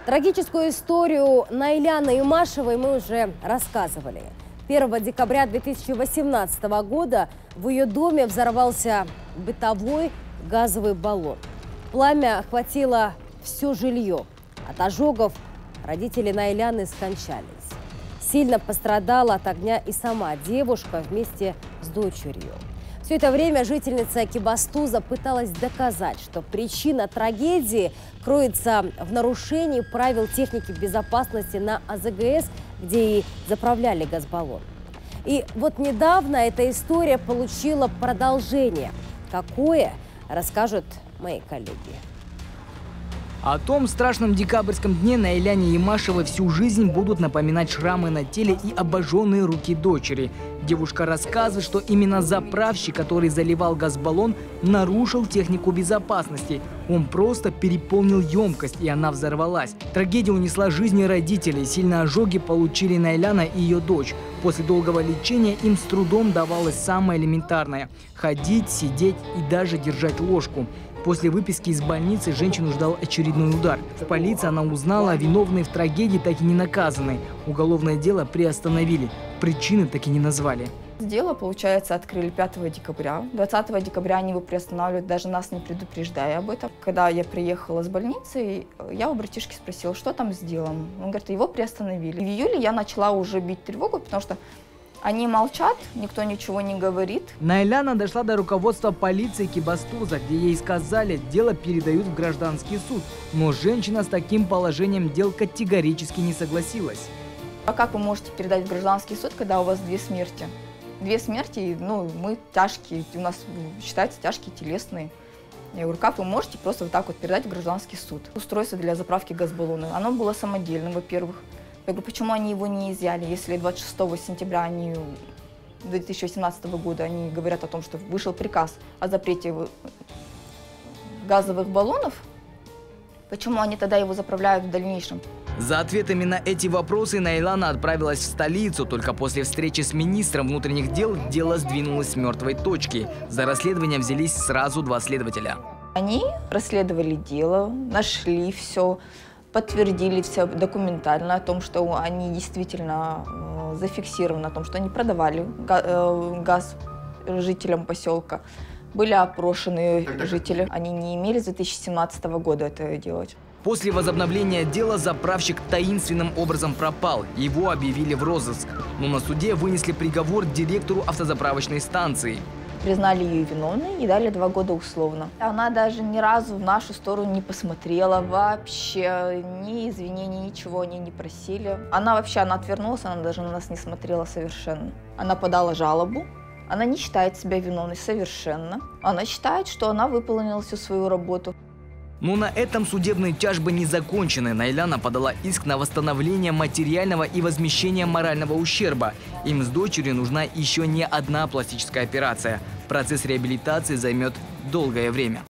Трагическую историю Найляны Имашевой мы уже рассказывали. 1 декабря 2018 года в ее доме взорвался бытовой газовый баллон. Пламя охватило все жилье. От ожогов родители Найляны скончались. Сильно пострадала от огня и сама девушка вместе с дочерью. Все это время жительница Экибастуза пыталась доказать, что причина трагедии кроется в нарушении правил техники безопасности на АЗГС, где и заправляли газбаллон. И вот недавно эта история получила продолжение. Какое, расскажут мои коллеги. О том страшном декабрьском дне Найляне Имашевой всю жизнь будут напоминать шрамы на теле и обожженные руки дочери. Девушка рассказывает, что именно заправщик, который заливал газбаллон, нарушил технику безопасности. Он просто переполнил емкость, и она взорвалась. Трагедия унесла жизни родителей. Сильные ожоги получили Найляна и ее дочь. После долгого лечения им с трудом давалось самое элементарное – ходить, сидеть и даже держать ложку. После выписки из больницы женщину ждал очередной удар. В полиции она узнала, а виновные в трагедии так и не наказаны. Уголовное дело приостановили. Причины так и не назвали. Дело, получается, открыли 5 декабря. 20 декабря они его приостанавливают, даже нас не предупреждая об этом. Когда я приехала с больницы, я у братишки спросила, что там с делом. Он говорит, его приостановили. В июле я начала уже бить тревогу, потому что они молчат, никто ничего не говорит. Найляна дошла до руководства полиции Экибастуза, где ей сказали, дело передают в гражданский суд. Но женщина с таким положением дел категорически не согласилась. А как вы можете передать в гражданский суд, когда у вас 2 смерти? 2 смерти, мы тяжкие, у нас считаются тяжкие телесные. Я говорю, как вы можете просто вот так вот передать в гражданский суд? Устройство для заправки газбаллона, оно было самодельным, во-первых. Я говорю, почему они его не изъяли, если 26 сентября 2018 года они говорят о том, что вышел приказ о запрете газовых баллонов, почему они тогда его заправляют в дальнейшем? За ответами на эти вопросы Найляна отправилась в столицу. Только после встречи с министром внутренних дел дело сдвинулось с мертвой точки. За расследование взялись сразу 2 следователя. Они расследовали дело, нашли все, подтвердили все документально о том, что они действительно зафиксированы, о том, что они продавали газ жителям поселка. Были опрошены жители, они не имели с 2017 года это делать. После возобновления дела заправщик таинственным образом пропал. Его объявили в розыск. Но на суде вынесли приговор директору автозаправочной станции. Признали ее виновной и дали 2 года условно. Она даже ни разу в нашу сторону не посмотрела вообще, ни извинений, ничего они не просили. Она отвернулась, она даже на нас не смотрела совершенно. Она подала жалобу. Она не считает себя виновной совершенно. Она считает, что она выполнила всю свою работу. Но на этом судебные тяжбы не закончены. Найляна подала иск на восстановление материального и возмещение морального ущерба. Им с дочерью нужна еще не одна пластическая операция. Процесс реабилитации займет долгое время.